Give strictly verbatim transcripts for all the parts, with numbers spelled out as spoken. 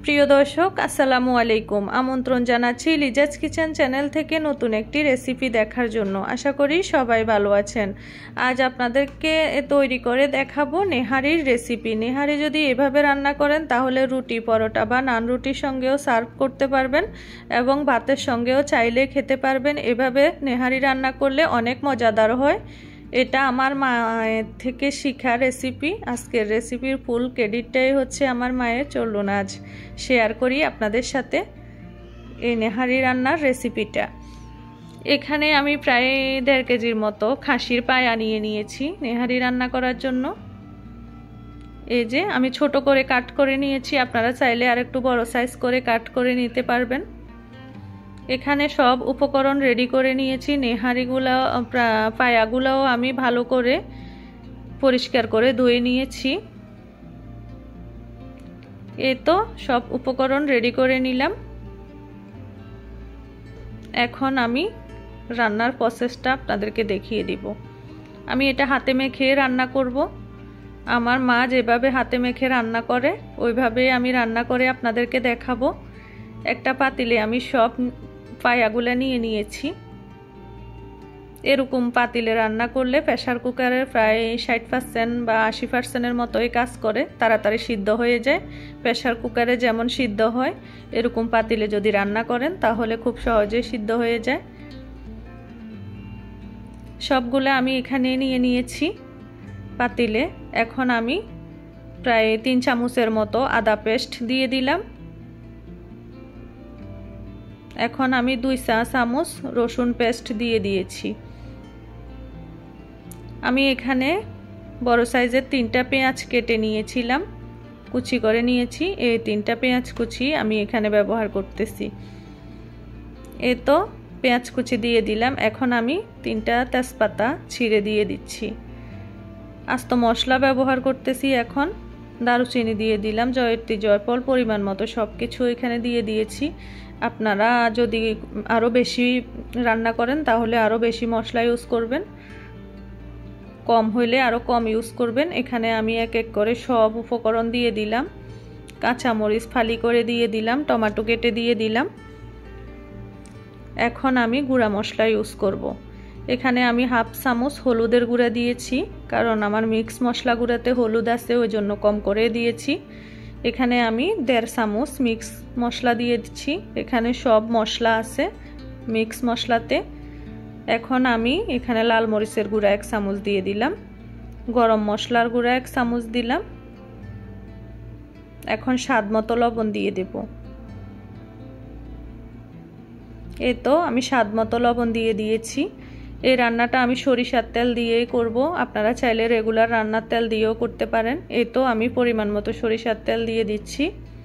প্রিয় দর্শক আসসালামু আলাইকুম। আমন্ত্রণ জানাচ্ছি লিজাজ কিচেন চ্যানেল থেকে নতুন একটি রেসিপি দেখার জন্য। আশা করি সবাই ভালো আছেন। আজ আপনাদেরকে তৈরি করে দেখাবো নেহারির রেসিপি। নেহারি যদি এভাবে রান্না করেন তাহলে রুটি, পরোটা বা নান রুটির সঙ্গেও সার্ভ করতে পারবেন এবং ভাতের সঙ্গেও চাইলে খেতে পারবেন। এভাবে নেহারি রান্না করলে অনেক মজাদার হয়। এটা আমার মায়ের থেকে শেখা রেসিপি। আজকের রেসিপির ফুল ক্রেডিটটাই হচ্ছে আমার মায়ের। চলুন আজ শেয়ার করি আপনাদের সাথে এই নেহারি রান্নার রেসিপিটা। এখানে আমি প্রায় দেড় কেজির মতো খাসির পায়া নিয়ে নিয়েছি নেহারি রান্না করার জন্য। এই যে আমি ছোট করে কাট করে নিয়েছি, আপনারা চাইলে আর একটু বড় সাইজ করে কাট করে নিতে পারবেন। এখানে সব উপকরণ রেডি করে নিয়েছি। নেহারিগুলো পায়াগুলোও আমি ভালো করে পরিষ্কার করে ধুয়ে নিয়েছি। এই তো সব উপকরণ রেডি করে নিলাম। এখন আমি রান্নার প্রসেসটা আপনাদেরকে দেখিয়ে দিব। আমি এটা হাতে মেখে রান্না করব। আমার মা যেভাবে হাতে মেখে রান্না করে ওইভাবে আমি রান্না করে আপনাদেরকে দেখাবো। একটা পাতিলে আমি সব পায়াগুলো নিয়ে নিয়েছি। এরকম পাতিলে রান্না করলে প্রেসার কুকারের প্রায় ষাট পার্সেন্ট বা আশি পার্সেন্টের মতোই কাজ করে, তাড়াতাড়ি সিদ্ধ হয়ে যায়। প্রেসার কুকারে যেমন সিদ্ধ হয় এরকম পাতিলে যদি রান্না করেন তাহলে খুব সহজেই সিদ্ধ হয়ে যায়। সবগুলো আমি এখানে নিয়ে নিয়েছি পাতিলে। এখন আমি প্রায় তিন চামচের মতো আদা পেস্ট দিয়ে দিলাম। এখন আমি দুই চা চামচ রসুন পেস্ট দিয়ে দিয়েছি। আমি এখানে বড় সাইজের তিনটা পেঁয়াজ কেটে নিয়েছিলাম, কুচি করে নিয়েছি। এই তিনটা পেঁয়াজ কুচি আমি এখানে ব্যবহার করতেছি। এই তো পেঁয়াজ কুচি দিয়ে দিলাম। এখন আমি তিনটা তেজপাতা ছিঁড়ে দিয়ে দিচ্ছি। আস্ত মশলা ব্যবহার করতেছি। এখন দারুচিনি দিয়ে দিলাম, জয়ত্রী, জয়ফল পরিমাণ মতো সব কিছু এখানে দিয়ে দিয়েছি। আপনারা যদি আরও বেশি রান্না করেন তাহলে আরও বেশি মশলা ইউজ করবেন, কম হইলে আরও কম ইউজ করবেন। এখানে আমি এক এক করে সব উপকরণ দিয়ে দিলাম। কাঁচামরিচ ফালি করে দিয়ে দিলাম, টমেটো কেটে দিয়ে দিলাম। এখন আমি গুঁড়া মশলা ইউজ করব। এখানে আমি হাফ চামচ হলুদের গুঁড়া দিয়েছি, কারণ আমার মিক্স মশলা গুঁড়াতে হলুদ আছে ওই জন্য কম করে দিয়েছি। এখানে আমি দেড় চামচ মিক্স মশলা দিয়ে দিচ্ছি। এখানে সব মশলা আছে মিক্স মশলাতে। এখন আমি এখানে লাল মরিচের গুঁড়া এক চামচ দিয়ে দিলাম, গরম মশলার গুঁড়া এক চামচ দিলাম। এখন স্বাদ মতো লবণ দিয়ে দেব। এই তো আমি স্বাদ মতো লবণ দিয়ে দিয়েছি। এই রান্নাটা আমি সরিষার তেল দিয়েই করব, আপনারা চাইলে রেগুলার রান্নার তেল দিয়েও করতে পারেন। এই তো আমি পরিমাণ মতো সরিষার তেল দিয়ে দিচ্ছি।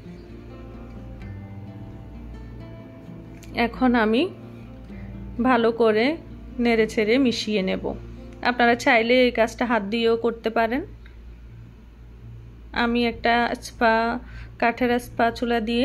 এখন আমি ভালো করে নেড়ে ছেড়ে মিশিয়ে নেব। আপনারা চাইলে এই কাজটা হাত দিয়েও করতে পারেন। আমি একটা স্পা কাঠের স্প্যাচুলা দিয়ে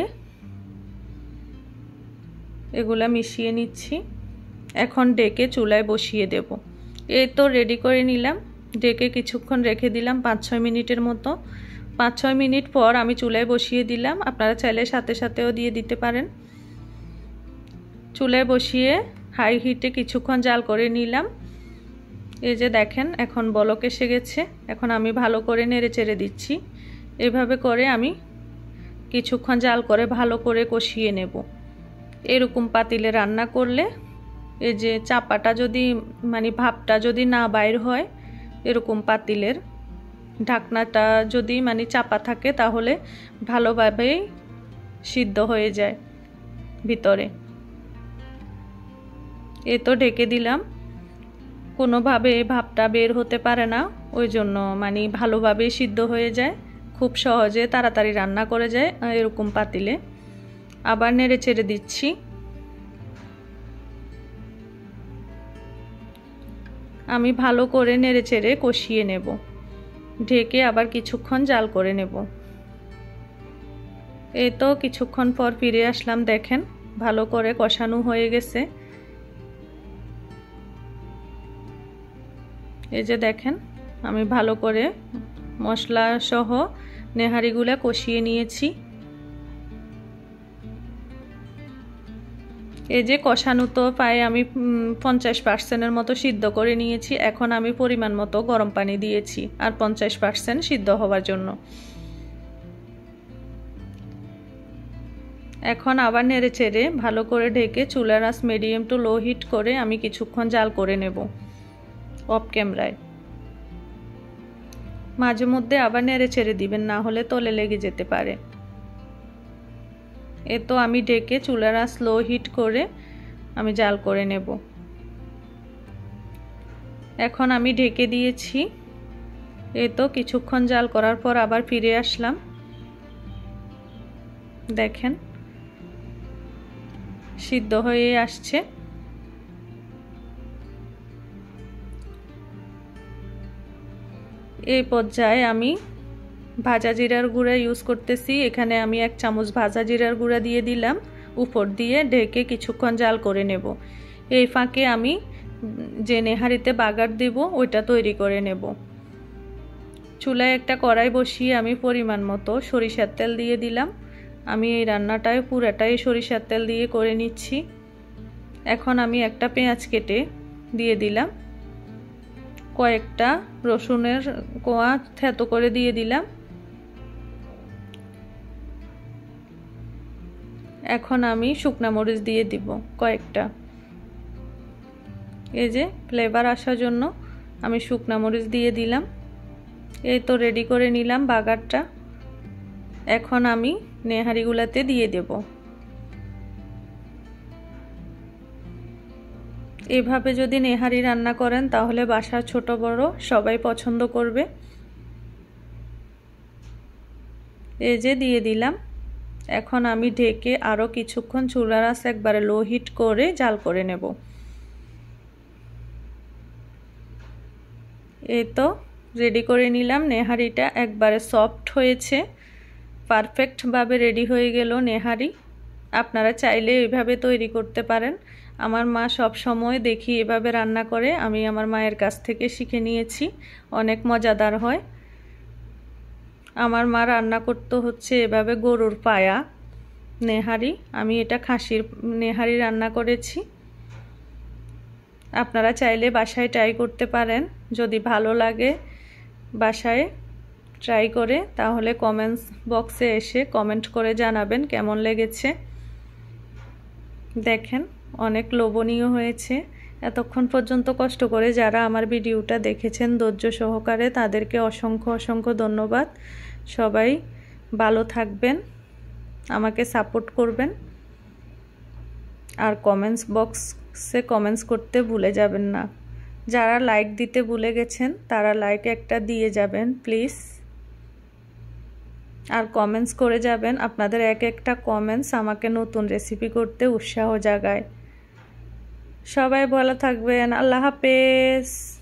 এগুলা মিশিয়ে নিচ্ছি। এখন ডেকে চুলায় বসিয়ে দেব। এই তো রেডি করে নিলাম। ডেকে কিছুক্ষণ রেখে দিলাম, পাঁচ ছয় মিনিটের মতো। পাঁচ ছয় মিনিট পর আমি চুলায় বসিয়ে দিলাম। আপনারা চাইলে সাথে সাথেও দিয়ে দিতে পারেন। চুলায় বসিয়ে হাই হিটে কিছুক্ষণ জাল করে নিলাম। এই যে দেখেন এখন বলক এসে গেছে। এখন আমি ভালো করে নেড়ে চেড়ে দিচ্ছি। এভাবে করে আমি কিছুক্ষণ জাল করে ভালো করে কষিয়ে নেব। এরকম পাতিলে রান্না করলে এই যে চাপাটা যদি মানে ভাপটা যদি না বাইর হয়, এরকম পাতিলের ঢাকনাটা যদি মানে চাপা থাকে তাহলে ভালোভাবেই সিদ্ধ হয়ে যায় ভিতরে। এ তো ঢেকে দিলাম, কোনোভাবে ভাপটা বের হতে পারে না, ওই জন্য মানে ভালোভাবেই সিদ্ধ হয়ে যায়, খুব সহজে তাড়াতাড়ি রান্না করে যায় এরকম পাতিলে। আবার নেড়ে চেড়ে দিচ্ছি। আমি ভালো করে নেড়ে চেড়ে কষিয়ে নেব। ঢেকে আবার কিছুক্ষণ জাল করে নেব। এই তো কিছুক্ষণ পর ফিরে আসলাম। দেখেন ভালো করে কষানো হয়ে গেছে। এই যে দেখেন আমি ভালো করে মশলা সহ নেহারিগুলা কষিয়ে নিয়েছি। এই যে কষানো তো প্রায় আমি পঞ্চাশ পার্সেন্টের মতো সিদ্ধ করে নিয়েছি। এখন আমি পরিমাণ মতো গরম পানি দিয়েছি আর পঞ্চাশ পার্সেন্ট সিদ্ধ হওয়ার জন্য। এখন আবার নেড়ে চেড়ে ভালো করে ঢেকে চুলার আঁচ মিডিয়াম টু লো হিট করে আমি কিছুক্ষণ জাল করে নেব অফ ক্যামেরায়। মাঝে মধ্যে আবার নেড়ে চেড়ে দিবেন, না হলে তলে লেগে যেতে পারে। এ তো আমি ঢেকে চুলার আঁচ লো হিট করে আমি জাল করে নেব। এখন আমি ঢেকে দিয়েছি। এ তো কিছুক্ষণ জাল করার পর আবার ফিরে আসলাম। দেখেন সিদ্ধ হয়ে আসছে। এই পর্যায়ে আমি ভাজা জিরার গুঁড়া ইউজ করতেছি। এখানে আমি এক চামচ ভাজা জিরার গুঁড়া দিয়ে দিলাম, উপর দিয়ে ঢেকে কিছুক্ষণ জাল করে নেব। এই ফাঁকে আমি যে নেহারিতে বাগার দেব ওইটা তৈরি করে নেব। চুলায় একটা কড়াই বসিয়ে আমি পরিমাণ মতো সরিষার তেল দিয়ে দিলাম। আমি এই রান্নাটায় পুরাটাই সরিষার তেল দিয়ে করে নিচ্ছি। এখন আমি একটা পেঁয়াজ কেটে দিয়ে দিলাম, কয়েকটা রসুনের কোয়া থেতো করে দিয়ে দিলাম। এখন আমি শুকনা মরিচ দিয়ে দিব কয়েকটা। এই যে ফ্লেভার আসার জন্য আমি শুকনা মরিচ দিয়ে দিলাম। এই তো রেডি করে নিলাম বাগারটা। এখন আমি নেহারিগুলাতে দিয়ে দেব। এভাবে যদি নেহারি রান্না করেন তাহলে বাসার ছোট বড় সবাই পছন্দ করবে। এই যে দিয়ে দিলাম। এখন আমি ঢেকে আরও কিছুক্ষণ চুলার আঁচ একবারে লো হিট করে জাল করে নেব। এই তো রেডি করে নিলাম। নেহারিটা একবারে সফট হয়েছে, পারফেক্টভাবে রেডি হয়ে গেল নেহারি। আপনারা চাইলে এইভাবে তৈরি করতে পারেন। আমার মা সব সময় দেখি এভাবে রান্না করে, আমি আমার মায়ের কাছ থেকে শিখে নিয়েছি। অনেক মজাদার হয়। আমার মা রান্না করতে হচ্ছে এভাবে গরুর পায়া নেহারি, আমি এটা খাসির নেহারি রান্না করেছি। আপনারা চাইলে বাসায় ট্রাই করতে পারেন। যদি ভালো লাগে বাসায় ট্রাই করে তাহলে কমেন্টস বক্সে এসে কমেন্ট করে জানাবেন কেমন লেগেছে। দেখেন অনেক লোভনীয় হয়েছে। এতক্ষণ পর্যন্ত কষ্ট করে যারা আমার ভিডিওটা দেখেছেন ধৈর্য সহকারে তাদেরকে অসংখ্য অসংখ্য ধন্যবাদ। সবাই ভালো থাকবেন, আমাকে সাপোর্ট করবেন, আর কমেন্টস বক্সে কমেন্টস করতে ভুলে যাবেন না। যারা লাইক দিতে ভুলে গেছেন তারা লাইক একটা দিয়ে যাবেন প্লিজ, আর কমেন্টস করে যাবেন। আপনাদের এক একটা কমেন্টস আমাকে নতুন রেসিপি করতে উৎসাহ জাগায়। সবাই ভালো থাকবেন। আল্লাহ হাফেজ।